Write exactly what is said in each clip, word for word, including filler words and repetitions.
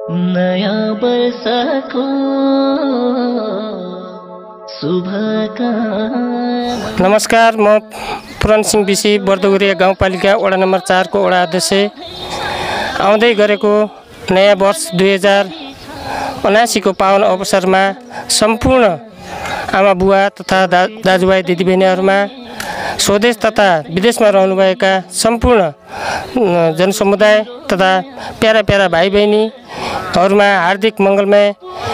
नयाँ वर्षको शुभकामना। नमस्कार, म पुरान सिंह बिसी बर्दुगुरिया गाउँपालिका वडा नम्बर चार को वडा अध्यक्ष। आउँदै गरेको नयाँ वर्ष दुई हजार उनासी को पावन अवसरमा सम्पूर्ण आमा बुवा तथा दा दाजुभाइ दिदीबहिनीहरूमा स्वदेश तथा विदेशमा रहनुभएका सम्पूर्ण जनसमुदाय तथा प्यारा प्यारा भाइ बहिनीहरूमा हार्दिक मङ्गलमय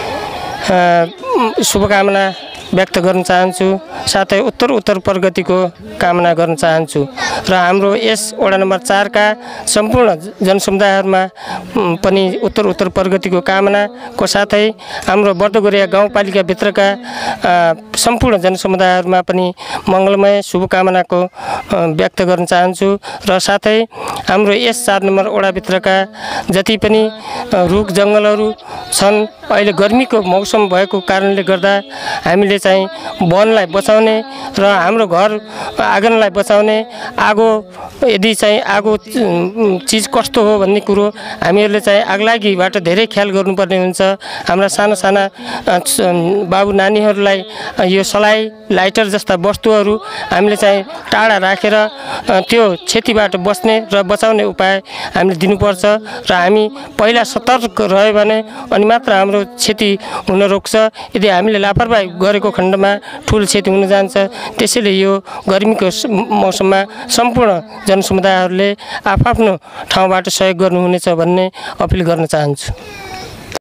शुभकामना व्यक्त गर्न चाहन्छु। साथै उत्तर उत्तर प्रगतिको कामना गर्न चाहन्छु र हाम्रो यस वडा नम्बर चार का सम्पूर्ण जनसमुदायहरूमा पनि उत्तर उत्तर प्रगतिको कामनाको साथै हाम्रो बर्दुगुरिया गाउँपालिका भित्रका सम्पूर्ण जनसमुदायहरूमा पनि मङ्गलमय शुभकामनाको व्यक्त गर्न चाहन्छु र साथै हाम्रो यस चार नम्बर वडा भित्रका जति पनि रुख जङ्गलहरू छन्, अहिले गर्मीको मौसम भएको कारणले गर्दा हामीले चाहिँ वनलाई बचाउने र हाम्रो घर आँगनलाई बचाउने, आगो यदि चाहिँ आगो चिज कस्तो हो भन्ने कुरो हामीहरूले चाहिँ आगलागीबाट धेरै ख्याल गर्नुपर्ने हुन्छ। हाम्रा साना साना बाबु नानीहरूलाई यो सलाई लाइटर जस्ता वस्तुहरू हामीले चाहिँ टाढा राखेर त्यो क्षतिबाट बस्ने र बचाउने उपाय हामीले दिनुपर्छ र हामी पहिला सतर्क रह्यो भने अनि मात्र हाम्रो क्षति हुन रोक्छ। यदि हामीले लापरवाही गरेको खण्डमा ठुलो क्षति हुन जान्छ। त्यसैले यो गर्मीको मौसममा सम्पूर्ण जनसमुदायहरूले आफआफ्नो ठाउँबाट सहयोग गर्नुहुनेछ भन्ने अपिल गर्न चाहन्छु।